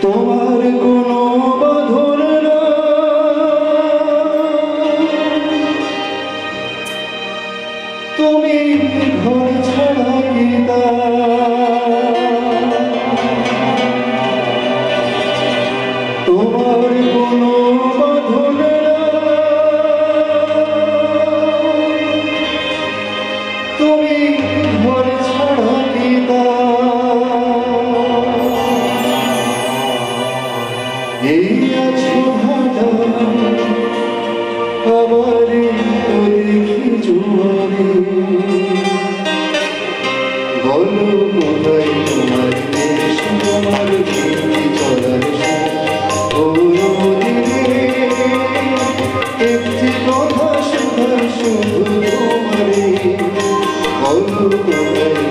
তোমার কোনো বাঁধন না, তুমি ঘর ছাড়া কি তোমার কোনো বাঁধন না, তুমি ঘর ছাড়া কি এই আছো ভাটা আবার দেখি জুয়ারে, বলো কোথায় তোমার দেশ, তোমার ভীতি চলার ও নদী রে, একটি কথা শোনার শুধু তোমারে, বলো কোথায়